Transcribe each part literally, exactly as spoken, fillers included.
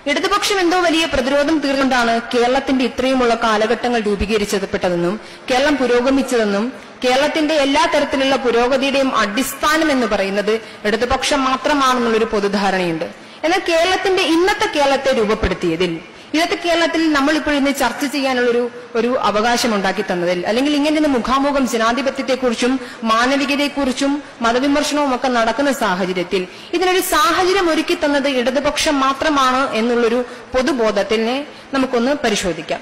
ഇടതുപക്ഷം എന്തോ വലിയ പ്രതിരോധം തീർന്നുകൊണ്ടാണ് കേരളത്തിന്റെ ഇത്രയുമുള്ള കാലഘട്ടങ്ങൾ രൂപീകരിച്ചപ്പെട്ടതെന്നും കേരളം പുരോഗമിച്ചതെന്നും കേരളത്തിന്റെ എല്ലാ തരത്തിലുള്ള പുരോഗതിയുടെയും അടിസ്ഥാനം എന്ന് പറയുന്നത് ഇടതുപക്ഷം മാത്രമാണെന്നുള്ളൊരു പൊതുധാരണയുണ്ട്. എന്നാൽ കേരളത്തിന്റെ ഇന്നത്തെ കേരളത്തെ രൂപപ്പെടുത്തിയതിൽ ഇന്നത്തെ കേരളത്തിൽ നമ്മൾ ഇപ്പോൾ ഇന്ന് ചർച്ച ചെയ്യാനുള്ളൊരു ഒരു അവകാശം ഉണ്ടാക്കി തന്നതിൽ അല്ലെങ്കിൽ ഇങ്ങനെ മുഖാമുഖം ജനാധിപത്യത്തെക്കുറിച്ചും മാനവികതയെക്കുറിച്ചും മതവിമർശനവും ഒക്കെ നടക്കുന്ന സാഹചര്യത്തിൽ ഇതിനൊരു സാഹചര്യം ഒരുക്കി തന്നത് ഇടതുപക്ഷം മാത്രമാണ് എന്നുള്ളൊരു പൊതുബോധത്തിനെ നമുക്കൊന്ന് പരിശോധിക്കാം.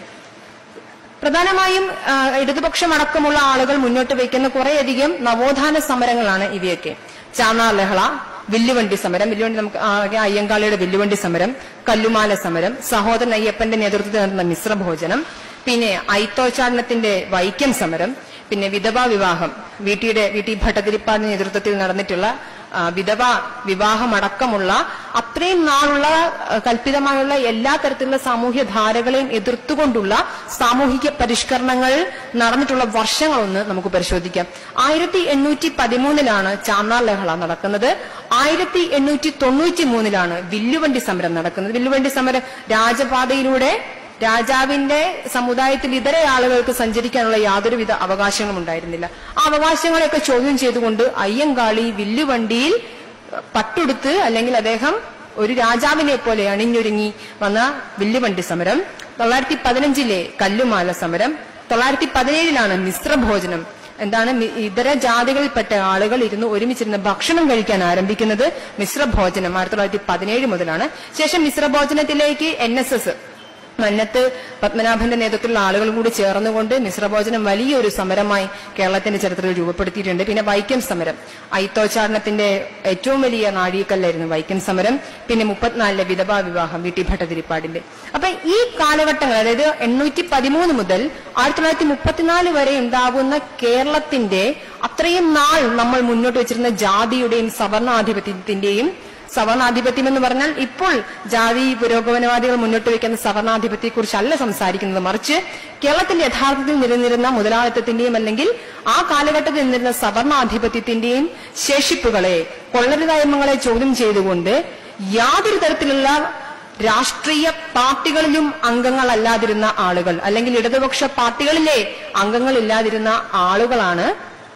പ്രധാനമായും ഇടതുപക്ഷം അടക്കമുള്ള ആളുകൾ മുന്നോട്ട് വയ്ക്കുന്ന കുറേയധികം നവോത്ഥാന സമരങ്ങളാണ് ഇവയൊക്കെ. ചാന്നാർ ലഹള, വില്ലുവണ്ടി സമരം, വില്ലുവണ്ടി നമുക്ക് അയ്യങ്കാളിയുടെ വില്ലുവണ്ടി സമരം, കല്ലുമാല സമരം, സഹോദരൻ അയ്യപ്പന്റെ നേതൃത്വത്തിൽ നടന്ന മിശ്രഭോജനം, പിന്നെ ഐത്തോച്ചാടനത്തിന്റെ വൈക്കം സമരം, പിന്നെ വിധവാ വിവാഹം, വീട്ടിയുടെ വീട്ടി ഭട്ടതിരിപ്പാടിന്റെ നേതൃത്വത്തിൽ നടന്നിട്ടുള്ള വിധവാ വിവാഹമടക്കമുള്ള അത്രയും നാളുള്ള കൽപ്പിതമായുള്ള എല്ലാ തരത്തിലുള്ള സാമൂഹ്യ ധാരകളെയും എതിർത്തുകൊണ്ടുള്ള സാമൂഹിക പരിഷ്കരണങ്ങൾ നടന്നിട്ടുള്ള വർഷങ്ങളൊന്ന് നമുക്ക് പരിശോധിക്കാം. ആയിരത്തി എണ്ണൂറ്റി പതിമൂന്നിലാണ് ചാന്നാർ ലഹള നടക്കുന്നത്. ആയിരത്തി എണ്ണൂറ്റി തൊണ്ണൂറ്റി മൂന്നിലാണ് വില്ലുവണ്ടി സമരം നടക്കുന്നത്. വില്ലുവണ്ടി സമരം രാജപാതയിലൂടെ രാജാവിന്റെ സമുദായത്തിൽ ഇതര ആളുകൾക്ക് സഞ്ചരിക്കാനുള്ള യാതൊരുവിധ അവകാശങ്ങളും ഉണ്ടായിരുന്നില്ല. ആ അവകാശങ്ങളെയൊക്കെ ചോദ്യം ചെയ്തുകൊണ്ട് അയ്യങ്കാളി വില്ലുവണ്ടിയിൽ പട്ടുടുത്ത് അല്ലെങ്കിൽ അദ്ദേഹം ഒരു രാജാവിനെ പോലെ അണിഞ്ഞൊരുങ്ങി വന്ന വില്ലുവണ്ടി സമരം. തൊള്ളായിരത്തി പതിനഞ്ചിലെ കല്ലുമാല സമരം. തൊള്ളായിരത്തി പതിനേഴിലാണ് മിശ്രഭോജനം. എന്താണ് ഇതര ജാതികളിൽപ്പെട്ട ആളുകൾ ഇരുന്ന് ഒരുമിച്ചിരുന്ന് ഭക്ഷണം കഴിക്കാൻ ആരംഭിക്കുന്നത് മിശ്രഭോജനം ആയിരത്തി തൊള്ളായിരത്തി പതിനേഴ് മുതലാണ്. ശേഷം മിശ്രഭോജനത്തിലേക്ക് എൻ എസ് എസ് മന്നത്ത് പത്മനാഭന്റെ നേതൃത്വത്തിലുള്ള ആളുകൾ കൂടി ചേർന്നുകൊണ്ട് മിശ്രഭോജനം വലിയൊരു സമരമായി കേരളത്തിന്റെ ചരിത്രത്തിൽ രൂപപ്പെടുത്തിയിട്ടുണ്ട്. പിന്നെ വൈക്കം സമരം, ഐത്തോച്ചാടനത്തിന്റെ ഏറ്റവും വലിയ നാഴികക്കല്ലായിരുന്നു വൈക്കം സമരം. പിന്നെ മുപ്പത്തിനാലിലെ വിധവാ വിവാഹം, വീട്ടി ഭട്ടതിരിപ്പാടിന്റെ. അപ്പൊ ഈ കാലഘട്ടങ്ങൾ, അതായത് എണ്ണൂറ്റി പതിമൂന്ന് മുതൽ ആയിരത്തി തൊള്ളായിരത്തി മുപ്പത്തിനാല് വരെ ഉണ്ടാകുന്ന കേരളത്തിന്റെ അത്രയും നാൾ നമ്മൾ മുന്നോട്ട് വെച്ചിരുന്ന ജാതിയുടെയും സവർണാധിപത്യത്തിന്റെയും സവർണാധിപത്യം എന്ന് പറഞ്ഞാൽ ഇപ്പോൾ ജാതി പുരോഗമനവാദികൾ മുന്നോട്ട് വയ്ക്കുന്ന സവർണാധിപത്യത്തെ കുറിച്ചല്ല സംസാരിക്കുന്നത്, മറിച്ച് കേരളത്തിന്റെ യഥാർത്ഥത്തിൽ നിലനിന്നിരുന്ന മുതലാളിത്തത്തിന്റെയും അല്ലെങ്കിൽ ആ കാലഘട്ടത്തിൽ നിന്നിരുന്ന സവർണാധിപത്യത്തിന്റെയും ശേഷിപ്പുകളെ, കൊള്ളരുതായ്മകളെ ചോദ്യം ചെയ്തുകൊണ്ട് യാതൊരു തരത്തിലുള്ള രാഷ്ട്രീയ പാർട്ടികളിലും അംഗങ്ങളല്ലാതിരുന്ന ആളുകൾ അല്ലെങ്കിൽ ഇടതുപക്ഷ പാർട്ടികളിലെ അംഗങ്ങളില്ലാതിരുന്ന ആളുകളാണ്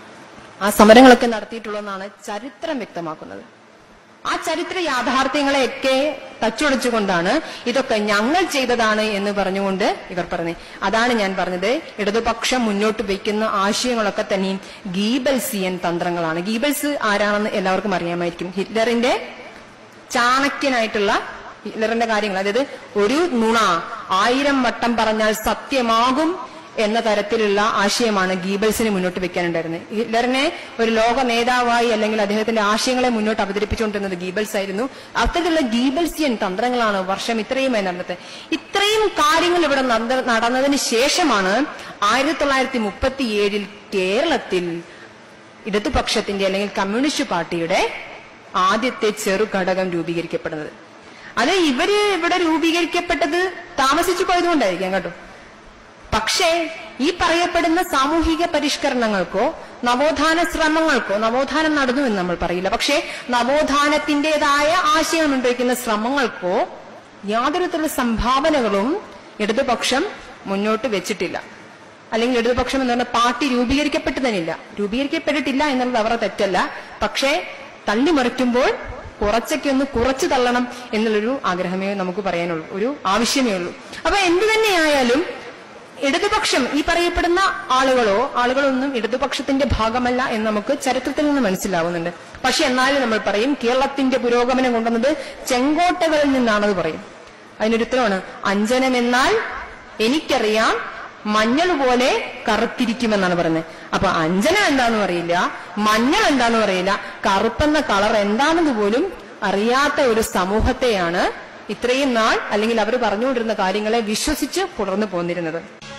ആ സമരങ്ങളൊക്കെ നടത്തിയിട്ടുള്ളതെന്നാണ് ചരിത്രം വ്യക്തമാക്കുന്നത്. ആ ചരിത്ര യാഥാർത്ഥ്യങ്ങളെയൊക്കെ തച്ചുടച്ചുകൊണ്ടാണ് ഇതൊക്കെ ഞങ്ങൾ ചെയ്തതാണ് എന്ന് പറഞ്ഞുകൊണ്ട് ഇവർ പറഞ്ഞു. അതാണ് ഞാൻ പറഞ്ഞത്, ഇടതുപക്ഷം മുന്നോട്ട് വയ്ക്കുന്ന ആശയങ്ങളൊക്കെ തന്നെയും ഗീബൽസിയൻ തന്ത്രങ്ങളാണ്. ഗീബൽസ് ആരാണെന്ന് എല്ലാവർക്കും അറിയാമായിരിക്കും. ഹിറ്റ്ലറിന്റെ ചാണക്യനായിട്ടുള്ള ഹിറ്റ്ലറിന്റെ കാര്യങ്ങൾ, അതായത് ഒരു നുണ ആയിരം വട്ടം പറഞ്ഞാൽ സത്യമാകും എന്ന തരത്തിലുള്ള ആശയമാണ് ഗീബൽസിന് മുന്നോട്ട് വെക്കാനുണ്ടായിരുന്നത്. ഹിറ്റ്ലറിനെ ഒരു ലോക നേതാവായി അല്ലെങ്കിൽ അദ്ദേഹത്തിന്റെ ആശയങ്ങളെ മുന്നോട്ട് അവതരിപ്പിച്ചുകൊണ്ടിരുന്നത് ഗീബൽസ് ആയിരുന്നു. അത്തരത്തിലുള്ള ഗീബൽസിയൻ തന്ത്രങ്ങളാണ് വർഷം ഇത്രയുമായി നടന്നത്. ഇത്രയും കാര്യങ്ങൾ ഇവിടെ നടന്നതിന് ശേഷമാണ് ആയിരത്തി തൊള്ളായിരത്തി മുപ്പത്തി ഏഴിൽ കേരളത്തിൽ ഇടതുപക്ഷത്തിന്റെ അല്ലെങ്കിൽ കമ്മ്യൂണിസ്റ്റ് പാർട്ടിയുടെ ആദ്യത്തെ ചെറു ഘടകം രൂപീകരിക്കപ്പെടുന്നത്. അത് ഇവര് ഇവിടെ രൂപീകരിക്കപ്പെട്ടത് താമസിച്ചു പോയതുകൊണ്ടായിരിക്കാം കേട്ടോ. പക്ഷേ ഈ പറയപ്പെടുന്ന സാമൂഹിക പരിഷ്കരണങ്ങൾക്കോ നവോത്ഥാന ശ്രമങ്ങൾക്കോ, നവോത്ഥാനം നടന്നു എന്ന് നമ്മൾ പറയില്ല, പക്ഷേ നവോത്ഥാനത്തിന്റേതായ ആശയം മുൻവയ്ക്കുന്ന ശ്രമങ്ങൾക്കോ യാതൊരു തരത്തിലുള്ള സംഭാവനകളും ഇടതുപക്ഷം മുന്നോട്ട് വെച്ചിട്ടില്ല. അല്ലെങ്കിൽ ഇടതുപക്ഷം എന്ന് പറഞ്ഞ പാർട്ടി രൂപീകരിക്കപ്പെട്ടു തന്നെയില്ല. രൂപീകരിക്കപ്പെട്ടിട്ടില്ല എന്നുള്ളത് അവരുടെ തെറ്റല്ല, പക്ഷേ തള്ളിമറിക്കുമ്പോൾ കുറച്ചൊക്കെ ഒന്ന് കുറച്ചു തള്ളണം എന്നുള്ളൊരു ആഗ്രഹമേ നമുക്ക് പറയാനുള്ളൂ, ഒരു ആവശ്യമേ ഉള്ളൂ. അപ്പൊ എന്തു തന്നെയായാലും ഇടതുപക്ഷം ഈ പറയപ്പെടുന്ന ആളുകളോ ആളുകളൊന്നും ഇടതുപക്ഷത്തിന്റെ ഭാഗമല്ല എന്ന് നമുക്ക് ചരിത്രത്തിൽ നിന്ന് മനസ്സിലാവുന്നുണ്ട്. പക്ഷെ എന്നാലും നമ്മൾ പറയും കേരളത്തിന്റെ പുരോഗമനം കൊണ്ടുവന്നത് ചെങ്കോട്ടകളിൽ നിന്നാണെന്ന് പറയും. അതിനൊരു ഉത്തരവാണ് അഞ്ജനം എന്നാൽ എനിക്കറിയാം മഞ്ഞൾ പോലെ കറുത്തിരിക്കുമെന്നാണ് പറയുന്നത്. അപ്പൊ അഞ്ജനം എന്താന്ന് പറയില്ല, മഞ്ഞൾ എന്താന്ന് പറയില്ല, കറുപ്പെന്ന കളർ എന്താണെന്ന് പോലും അറിയാത്ത ഒരു സമൂഹത്തെയാണ് ഇത്രയും നാൾ അല്ലെങ്കിൽ അവർ പറഞ്ഞുകൊണ്ടിരുന്ന കാര്യങ്ങളെ വിശ്വസിച്ച് തുടർന്നു പോന്നിരുന്നത്.